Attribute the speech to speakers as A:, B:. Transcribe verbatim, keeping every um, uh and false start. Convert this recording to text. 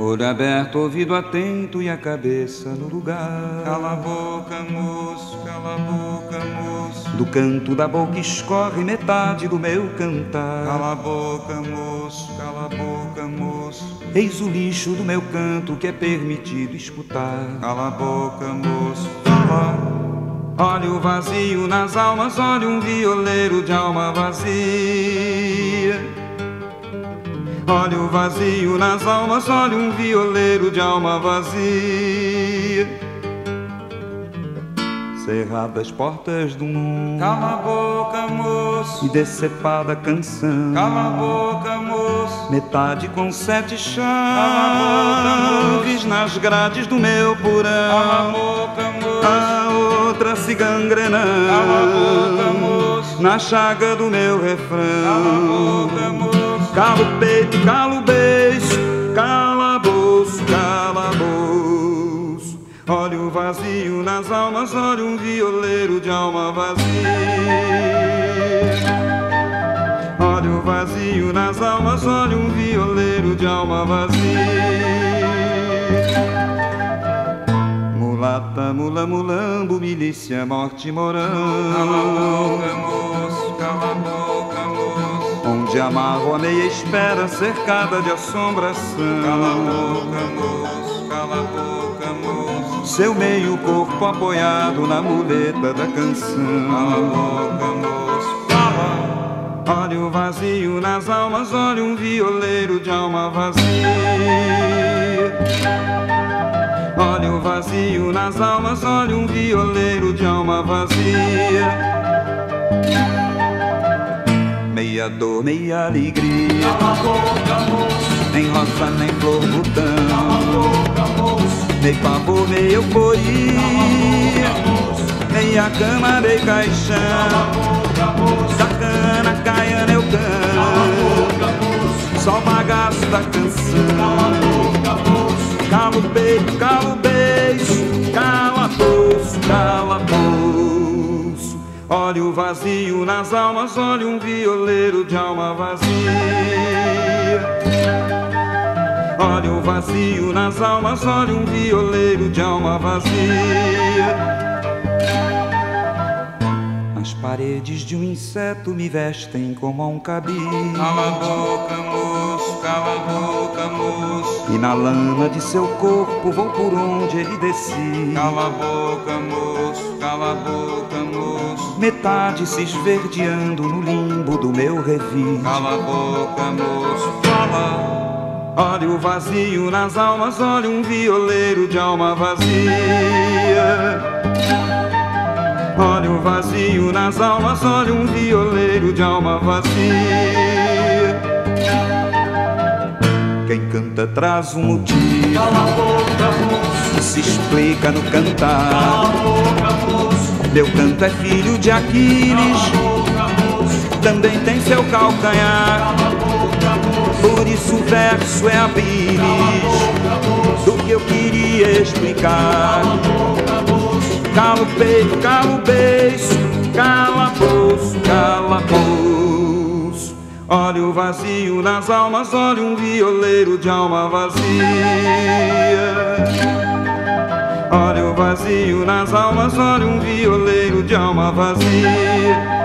A: Olho aberto, ouvido atento e a cabeça no lugar.
B: Cala a boca, moço, cala a boca, moço.
A: Do canto da boca escorre metade do meu cantar.
B: Cala a boca, moço, cala a boca, moço.
A: Eis o lixo do meu canto que é permitido escutar.
B: Cala a boca, moço, fala.
A: Olha o vazio nas almas, olha um violeiro de alma vazia. Olha o vazio nas almas, olha um violeiro de alma vazia. Cerradas portas do mundo,
B: cala a boca, moço,
A: e decepada canção.
B: Cala a boca, moço,
A: metade com sete chaves
B: boca,
A: nas grades do meu porão.
B: Cala a boca, moço,
A: a outra se gangrenando.
B: Cala a boca, moço,
A: na chaga do meu refrão.
B: Cala a boca, moço.
A: Cala o peito, cala o beijo, cala a bolsa, cala a bolsa. Olha o vazio nas almas, olha um violeiro de alma vazia. Olha o vazio nas almas, olha um violeiro de alma vazia. Mulata, mula, mulambo, milícia, morte, morão.
B: Cala a boca, moço, cala a boca, moço.
A: Onde amarro a meia espera cercada de assombração.
B: Cala a boca, moço, cala a boca, moço.
A: Seu meio corpo apoiado na muleta da canção.
B: Cala a boca, moço, fala.
A: Olha o vazio nas almas, olha um violeiro de alma vazia. Olha o vazio nas almas, olha um violeiro de alma vazia. Meia dor, meia alegria.
B: Cala a boca, moço.
A: Nem rosa, nem flor, botão.
B: Cala a boca, moço.
A: Nem pavor, meia euforia. Meia cama, meia caixão.
B: Cala a boca, moço.
A: Da cana, caiana, eu canto.
B: Cala a boca, moço.
A: Só o bagaço da canção.
B: Cala a boca, moço.
A: Cala o peito, cala o beijo. Cala a bolsa, cala a bolsa. Olha o vazio nas almas, olha um violeiro de alma vazia. Olha o vazio nas almas, olha um violeiro de alma vazia. As paredes de um inseto me vestem como a um cabide.
B: Cala a boca, moço, cala a boca, moço.
A: E na lama de seu corpo vou por onde ele decide.
B: Cala a boca, moço, cala a boca, moço.
A: Metade se esverdeando no limbo do meu revide.
B: Cala a boca, moço, fala.
A: Olha o vazio nas almas, olha um violeiro de alma vazia. Olha o vazio nas almas, olha um violeiro de alma vazia. Quem canta traz um motivo.
B: Cala a boca, moço.
A: Que se explica no cantar.
B: Cala a boca, moço.
A: Meu canto é filho de Aquiles.
B: Cala a boca, moço.
A: Também tem seu calcanhar.
B: Cala a boca, moço.
A: Por isso o verso é a bilis do que eu queria explicar.
B: Cala a boca, moço.
A: Cala o peito, cala o beijo. Cala a bolsa, cala a bolsa. Olha o vazio nas almas, olha um violeiro de alma vazia. Olha o vazio nas almas, olha um violeiro de alma vazia.